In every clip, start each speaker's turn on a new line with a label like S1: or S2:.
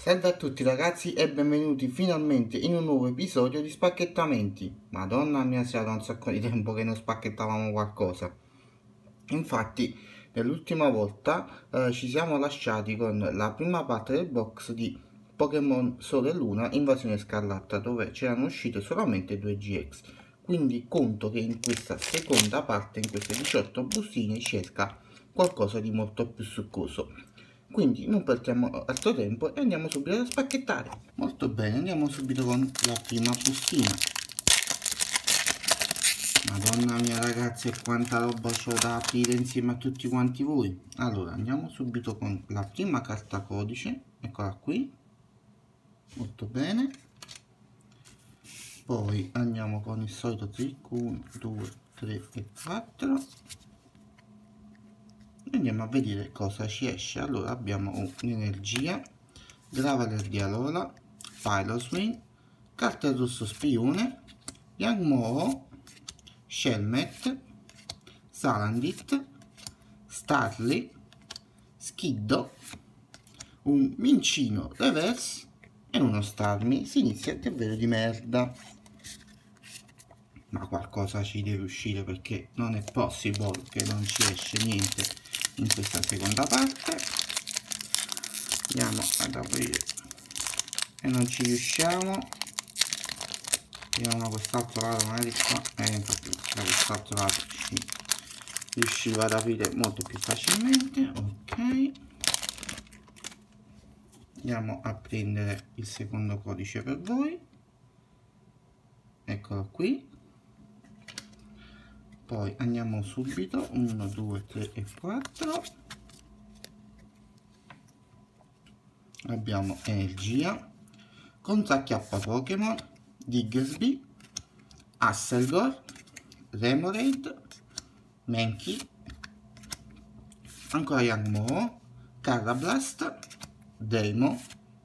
S1: Salve a tutti ragazzi e benvenuti finalmente in un nuovo episodio di Spacchettamenti. Madonna mia, sia da un sacco di tempo che non spacchettavamo qualcosa. Infatti nell'ultima volta ci siamo lasciati con la prima parte del box di Pokémon Sole e Luna Invasione Scarlatta, dove c'erano uscite solamente 2 GX. Quindi conto che in questa seconda parte, in queste 18 bustine, ci esca qualcosa di molto più succoso. Quindi non perdiamo altro tempo e andiamo subito a spacchettare. Molto bene, andiamo subito con la prima bustina. Madonna mia ragazzi, quanta roba c'ho da aprire insieme a tutti quanti voi. Allora andiamo subito con la prima carta codice, eccola qui, molto bene. Poi andiamo con il solito trick 1, 2, 3 e 4. Andiamo a vedere cosa ci esce. Allora abbiamo un'energia, Graveler di Alola, Piloswing, carta rosso spione, Yangmo-o, Shelmet, Salandit, Starly, Skiddo, un Mincino reverse e uno Starmie. Si inizia davvero di merda, ma qualcosa ci deve uscire perché non è possibile che non ci esce niente in questa seconda parte. Andiamo ad aprire e non ci riusciamo. Vediamo da quest'altro lato, magari qua, infatti da quest'altro lato ci riusciva ad aprire molto più facilmente. Ok, andiamo a prendere il secondo codice per voi, eccolo qui. Poi andiamo subito 1, 2, 3 e 4. Abbiamo energia, contracchiappa Pokémon, Diggersby, Asselgor, Remoraid, Mankey, ancora Yangmo-o, Carablast, Deino,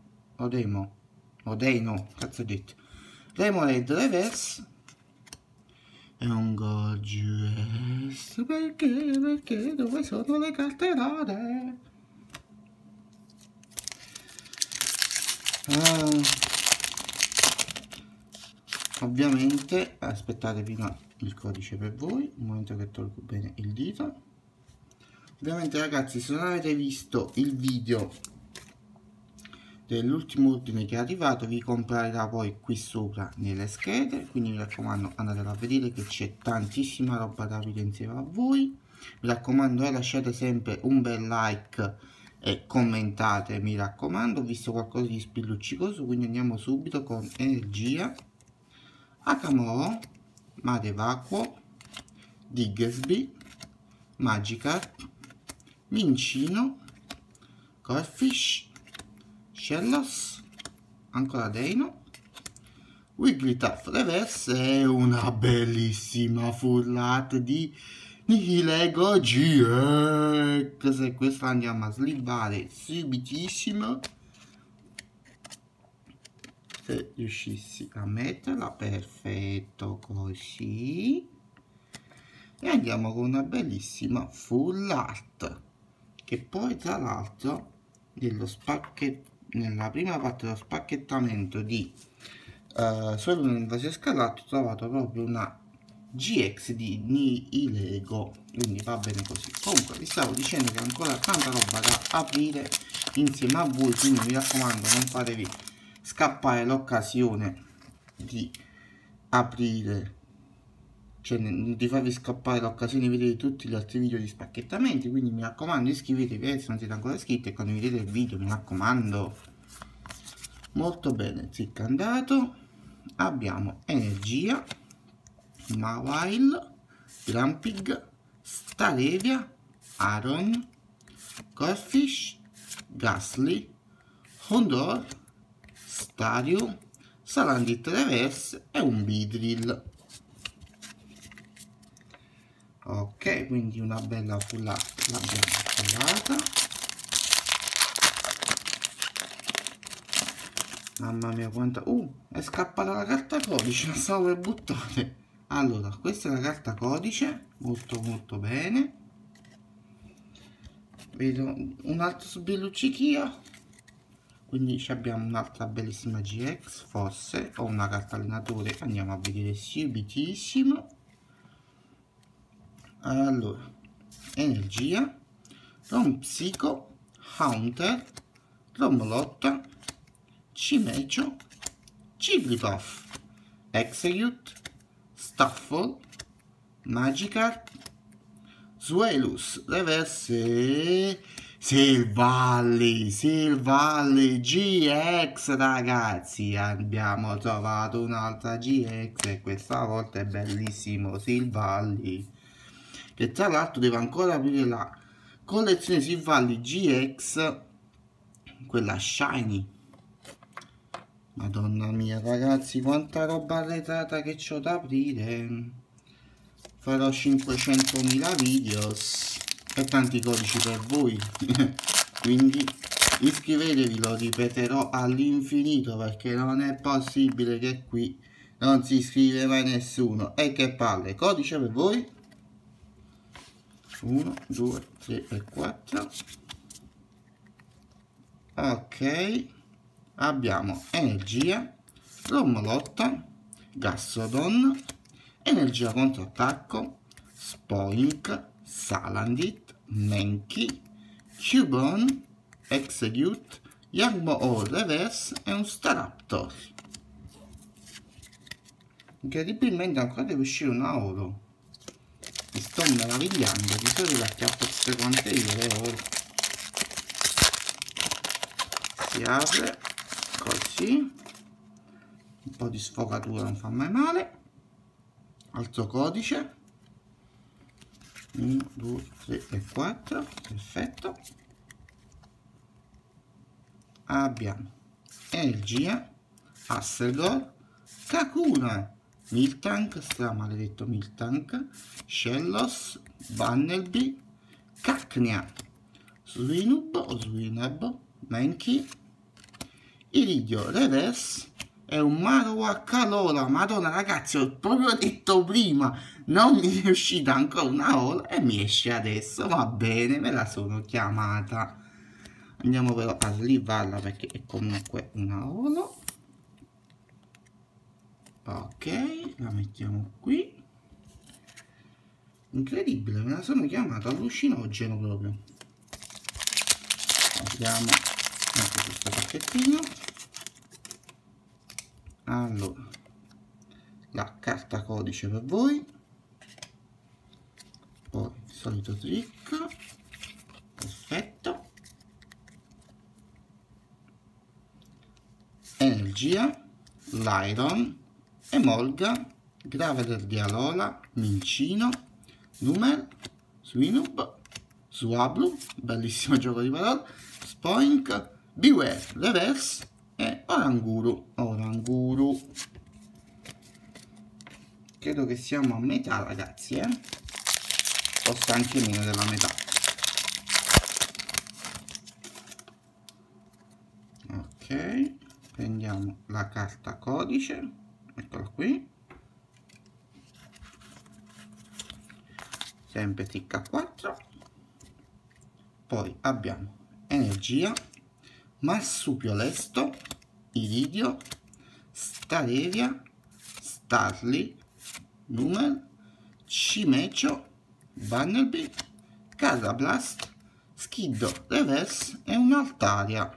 S1: cazzo ho detto, Remoraid Reverse e un Gorgeous. Perché dove sono le carte rare? Ovviamente aspettate prima il codice per voi, un momento che tolgo bene il dito. Ovviamente ragazzi, se non avete visto il video dell'ultimo ordine che è arrivato, vi comparirà poi qui sopra nelle schede, quindi mi raccomando andatelo a vedere che c'è tantissima roba da aprire insieme a voi. Mi raccomando lasciate sempre un bel like e commentate, mi raccomando. Ho visto qualcosa di spilluccicoso, quindi andiamo subito con energia, Akamo, Madevacuo, Diggersby, Magikarp, Mincino, Corphish, Shellos, ancora Deino, Wigglytuff Reverse e una bellissima full art di Nihilego GX. Se questa andiamo a slivare subitissimo, se riuscissi a metterla, perfetto, così. E andiamo con una bellissima full art, che poi tra l'altro nella prima parte dello spacchettamento di Sole Invasione Scarlatta ho trovato proprio una GX di Nihilego, quindi va bene così. Comunque vi stavo dicendo che ho ancora tanta roba da aprire insieme a voi, quindi mi raccomando non fatevi scappare l'occasione di aprire, cioè di farvi scappare l'occasione di vedere tutti gli altri video di spacchettamenti. Quindi mi raccomando iscrivetevi se non siete ancora iscritti e condividete il video, mi raccomando. Molto bene, zicca andato. Abbiamo energia, Mawile, Grumpig, Staravia, Aron, Corphish, Gastly, Houndour, Staryu, Salandit Reverse e un Beedrill. Ok, quindi una bella full art l'abbiamo trovata. Mamma mia quanta... è scappata la carta codice, la stavo per buttare. Allora, questa è la carta codice, molto bene. Vedo un altro sbirluccichio, quindi abbiamo un'altra bellissima GX, forse, o una carta allenatore, andiamo a vedere subitissimo. Allora, energia, Rom Psico, Haunter, Romolotta, Cimecio, Jigglypuff, Execute, Staffle, Magikarp, Swelus, Reverse, Silvalli GX, ragazzi, abbiamo trovato un'altra GX e questa volta è bellissimo Silvalli, che tra l'altro deve ancora aprire la collezione Silvalli GX, quella shiny. Madonna mia, ragazzi, quanta roba arretrata che c'ho da aprire. Farò 500.000 videos e tanti codici per voi. Quindi iscrivetevi, lo ripeterò all'infinito, perché non è possibile che qui non si iscrive mai nessuno. E che palle, codice per voi. 1, 2, 3 e 4. Ok, abbiamo energia, Romolotta, Gastrodon, energia contrattacco, Spoink, Salandit, Mankey, Cubone, Execute, Yarmo Reverse e un Staraptor. Incredibilmente ancora deve uscire una oro. Mi sto meravigliando, di solito acchiappo tutte quante io le oro. Si apre così, un po' di sfogatura non fa mai male. Altro codice, 1, 2, 3 e 4, perfetto. Abbiamo energia, Asselgor, Kakuna, Miltank, stramaledetto Miltank, Shellos, Bunnelby, Cacnea, Swinub o Swinub, Mankey, Iridio Reverse e un Marowak Alola. Madonna ragazzi, ho proprio detto prima, non mi è uscita ancora una Alola e mi esce adesso, va bene, me la sono chiamata. Andiamo però a slivarla perché è comunque una Alola. Ok, la mettiamo qui. Incredibile, me la sono chiamata allucinogeno proprio. Apriamo anche questo pacchettino. Allora, la carta codice per voi, poi il solito trick, perfetto, energia, Lyron, Emolga, Graveler di Alola, Mincino, Numer, Swinub, Swablu, bellissimo gioco di parole, Spoink, Beware, Reverse e Oranguru. Credo che siamo a metà ragazzi, forse anche meno della metà. Ok, prendiamo la carta codice, eccola qui, sempre ticca 4. Poi abbiamo energia, Marsupio Lesto, Iridio, Stareria, Starly, Numer, Cimecio, Bunnelby, Carablast, Skiddo Reverse e un Altaria.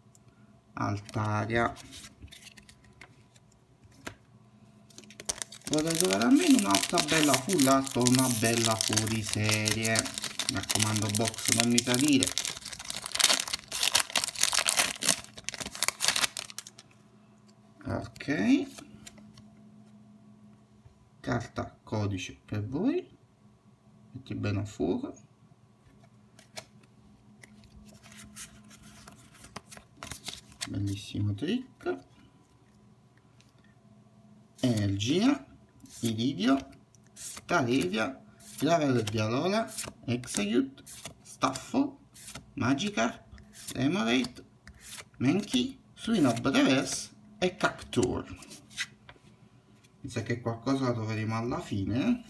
S1: Vorrei trovare almeno un'altra bella full art o una bella fuoriserie. Mi raccomando box, non mi tradire. Ok, carta codice per voi, metti bene a fuoco, bellissimo trick, energia, Iridio, Stareria, Graveler di Alola, Execute, Staffle, Magikarp, Remoraid, Mankey, Swinub Reverse e Cacturne. Mi sa che qualcosa la troveremo alla fine.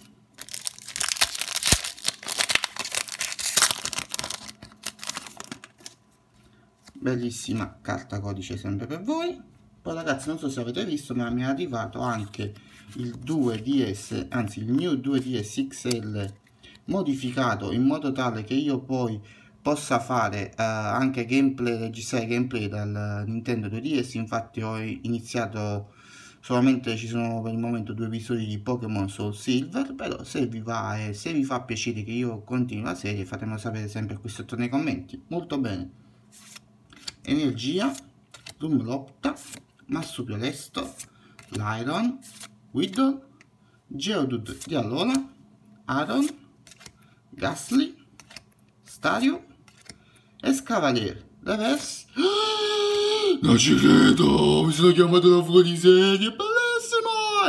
S1: bellissima carta codice sempre per voi. Poi ragazzi, non so se avete visto, ma mi è arrivato anche il 2DS, anzi il New 2DS XL modificato in modo tale che io poi possa fare anche gameplay, registrare gameplay dal Nintendo 2DS. Infatti ho iniziato, solamente ci sono per il momento 2 episodi di Pokémon Soul Silver, però se vi va e se vi fa piacere che io continui la serie, fatemelo sapere sempre qui sotto nei commenti. Molto bene. Energia, Rumlotta, Marsupiolesto, Lyron, Widdle, Geodude di Alola, Aron, Gastly, Stario, Escavalier, Reverse. Non ci credo, mi sono chiamato da fuori serie, bellissimo!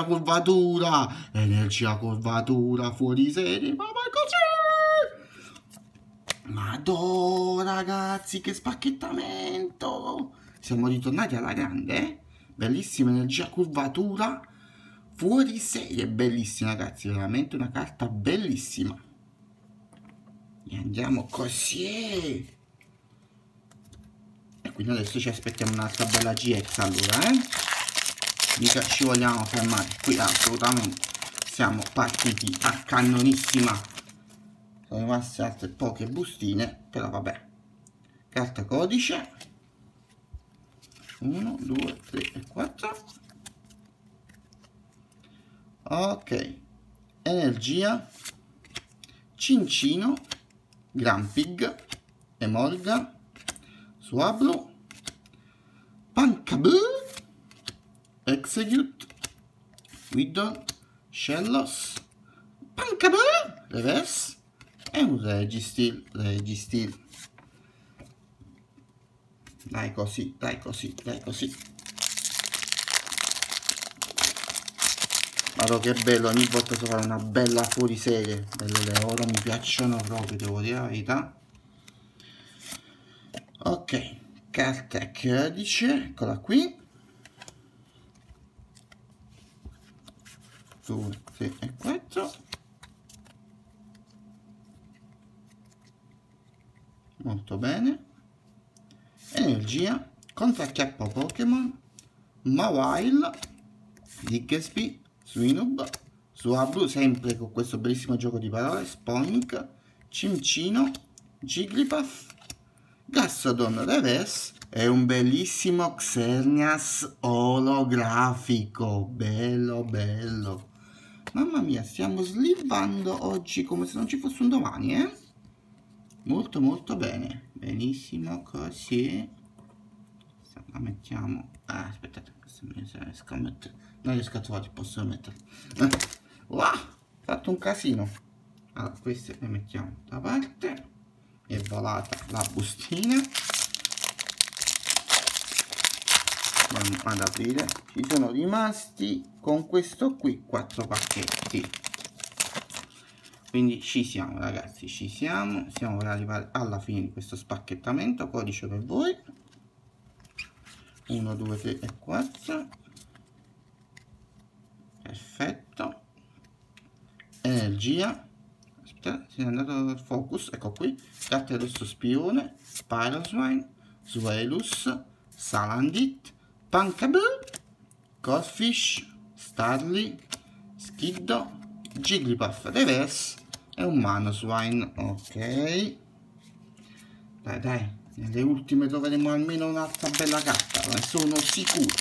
S1: Energia curvatura, fuori serie, ma così! Madonna ragazzi, che spacchettamento! Siamo ritornati alla grande, eh? Bellissima energia curvatura, fuori serie, bellissima ragazzi, veramente una carta bellissima. E andiamo così. E quindi adesso ci aspettiamo un'altra bella GX allora, mica ci vogliamo fermare qui, assolutamente. Siamo partiti a cannonissima. Sono rimaste altre poche bustine, però vabbè. Carta codice 1, 2, 3 e 4. Ok, energia, Cincino, Grampig, Emolga, Swablu, Pancaboo, Execute, Widdle, Shellos, Pancaboo, Reverse e un Registeel. Dai così, dai così, dai così. Guarda che bello, ogni volta so fare una bella fuoriserie. Belle le oro, mi piacciono proprio, devo dire la verità. Ok, carta codice, eccola qui. 2, 3 e 4. Molto bene. Energia, contracchiappo Pokémon, Mawile, Diggsby, Swinub, Swablu, sempre con questo bellissimo gioco di parole, Sponic, Cincino, Jigglypuff, Gastrodon Reverse e un bellissimo Xerneas olografico, bello bello. Mamma mia, stiamo slivando oggi come se non ci fosse un domani, eh? Molto molto bene, benissimo così. La mettiamo, aspettate, questo mi riesco a mettere, non riesco a trovare, posso mettere. Wow, ho fatto un casino. Allora, queste le mettiamo da parte. È volata la bustina. Andiamo ad aprire. Ci sono rimasti con questo qui 4 pacchetti. Quindi ci siamo ragazzi, ci siamo per arrivare alla fine di questo spacchettamento. Codice per voi 1, 2, 3 e 4. Perfetto. Energia, aspetta, si è andato al focus, ecco qui. Carta rosso spione, Pyroswine, Swelus, Salandit, Pancaboo, Corfish, Starly, Skiddo, Jigglypuff Reverse e un Manoswine. Ok, dai, nelle ultime troveremo almeno un'altra bella carta, ne sono sicuro,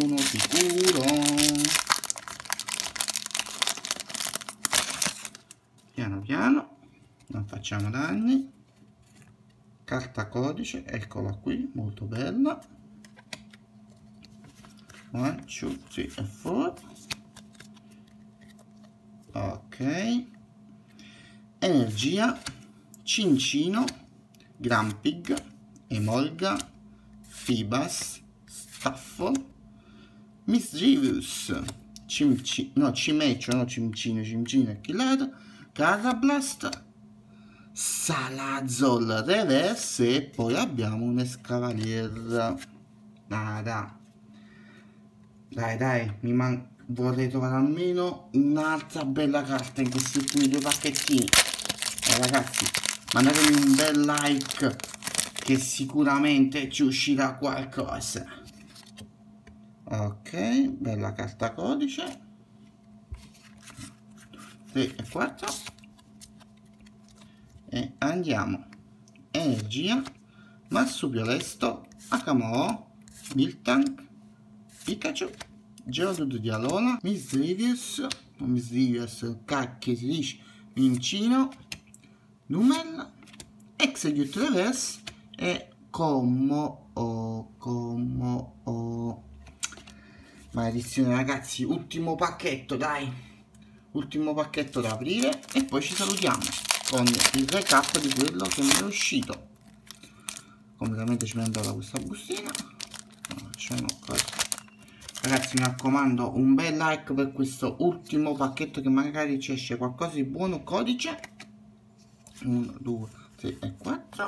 S1: piano piano, non facciamo danni. Carta codice, eccola qui, molto bella. 1, 2, 3 e 4. Ok, energia, Cincino, Grampig, Emolga, Feebas, Staffel, Mischievous, Cincino è killato, Carablast, Salazzle Reverse e poi abbiamo un Escavalier. Dai, vorrei trovare almeno un'altra bella carta in questi ultimi 2 pacchettini. Ragazzi, mandatemi un bel like che sicuramente ci uscirà qualcosa. Ok, bella carta codice. 3 e 4. E andiamo. Energia, Marsupio Akamo, Miltank, Pikachu, Geodude di Alola, Misdreavus, cacchio si dice, Vincino, Numel, Execute Reverse e Como maledizione ragazzi, ultimo pacchetto dai, ultimo pacchetto da aprire e poi ci salutiamo con il recap di quello che mi è uscito. Completamente cementata questa bustina. Facciamo così. Ragazzi, mi raccomando, un bel like per questo ultimo pacchetto, che magari ci esce qualcosa di buono. Codice 1, 2, 3 e 4.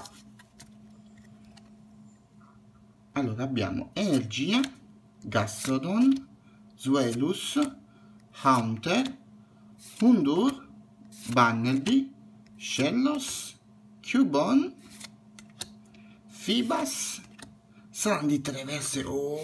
S1: Allora abbiamo Energia, Gastrodon, Swelus, Haunter, Hundur, Bunnelby, Shellos, Cubone, Fibas, Slandit Reverse,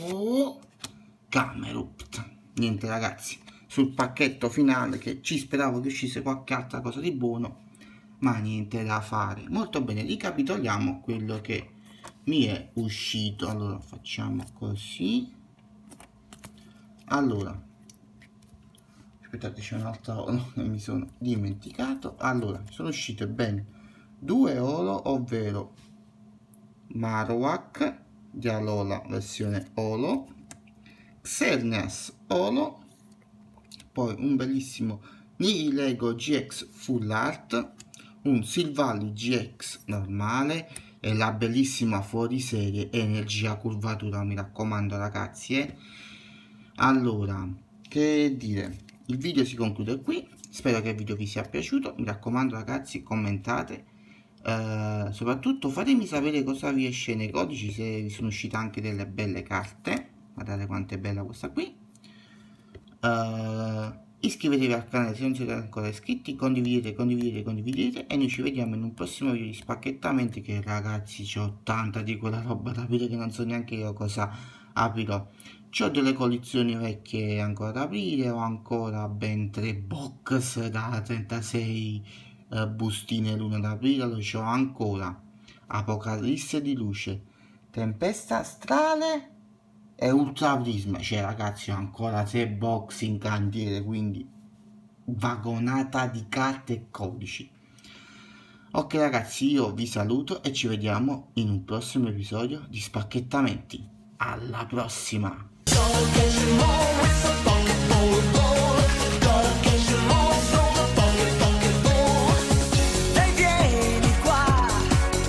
S1: Camerupt. Niente ragazzi, sul pacchetto finale, che ci speravo che uscisse qualche altra cosa di buono, ma niente da fare. Molto bene, ricapitoliamo quello che mi è uscito. Allora facciamo così. Allora aspettate, c'è un'altra che mi sono dimenticato. Allora sono uscite ben 2 Olo, ovvero Marowak di Alola versione Olo, Xerneas Olo, poi un bellissimo Nihilego GX Full Art, un Silvally GX normale e la bellissima fuoriserie Energia Curvatura. Mi raccomando ragazzi, Allora, che dire, il video si conclude qui. Spero che il video vi sia piaciuto. Mi raccomando ragazzi, commentate, soprattutto fatemi sapere cosa vi esce nei codici, se vi sono uscite anche delle belle carte. Guardate quanto è bella questa qui. Iscrivetevi al canale se non siete ancora iscritti, condividete e noi ci vediamo in un prossimo video di spacchettamenti, che ragazzi c'ho tanta di quella roba da aprire che non so neanche io cosa aprirò. C'ho delle collezioni vecchie ancora da aprire, ho ancora ben 3 box da 36 bustine l'una da aprire. Allora c'ho ancora Apocalisse di Luce, Tempesta Astrale e Ultra Prisma. Cioè ragazzi, ho ancora 3 box in cantiere, quindi vagonata di carte e codici. Ok ragazzi, io vi saluto e ci vediamo in un prossimo episodio di spacchettamenti. Alla prossima!